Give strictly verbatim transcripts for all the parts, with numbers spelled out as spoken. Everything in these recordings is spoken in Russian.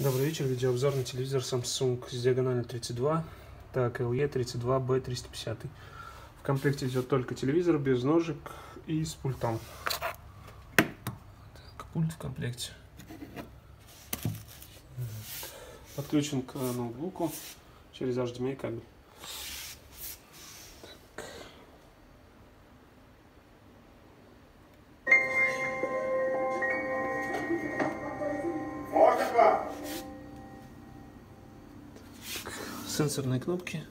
Добрый вечер, видеообзор на телевизор Samsung с диагональю тридцать два, так, эл и тридцать два бэ триста пятьдесят. В комплекте идет только телевизор, без ножек и с пультом. Так, пульт в комплекте. Подключен к ноутбуку через эйч ди эм ай кабель. Сенсорные кнопки,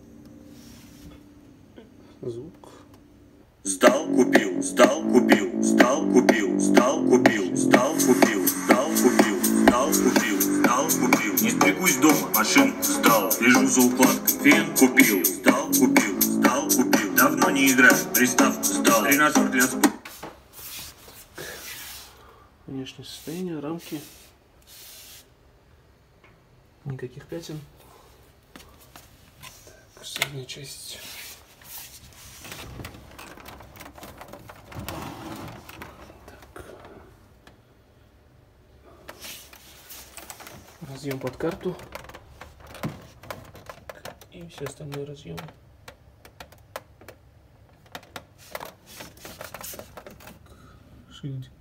звук. Сдал, купил, сдал, купил, сдал, купил, сдал, купил, сдал, купил, сдал, купил, сдал, купил, сдал, купил. Не стригусь дома, машинку сдал, лежу за укладкой, фен купил, сдал, купил, сдал, купил. Давно не играю, приставку сдал, тренажер для спорта. Внешнее состояние, рамки. Никаких пятен. Так, средняя часть. Так. Разъем под карту. И все остальные разъемы. Шильдик.